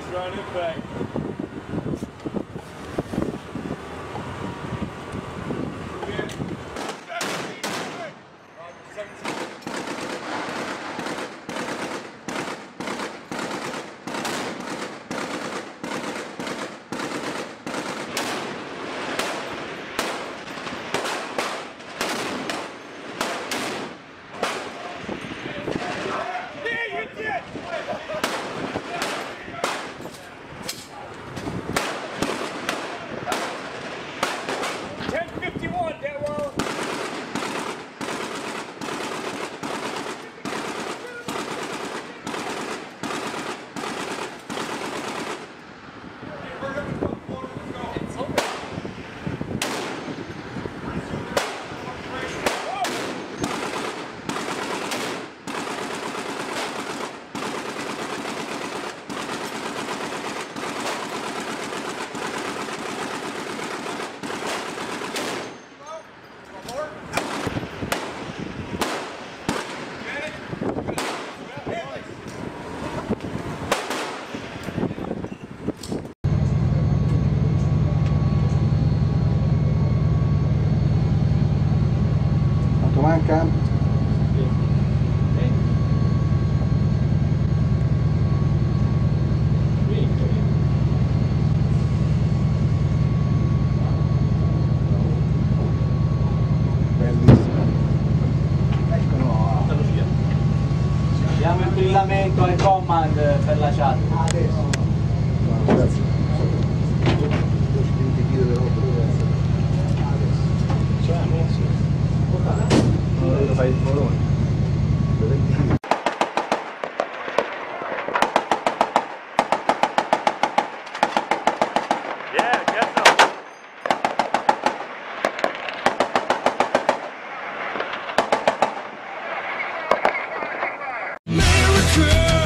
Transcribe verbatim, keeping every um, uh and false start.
running back. Manca? Bellissimo. Eccolo. Diamo il brillamento al command per la chat. Adesso. No, grazie. Lo fai il polone. Yeah, I guess so. America.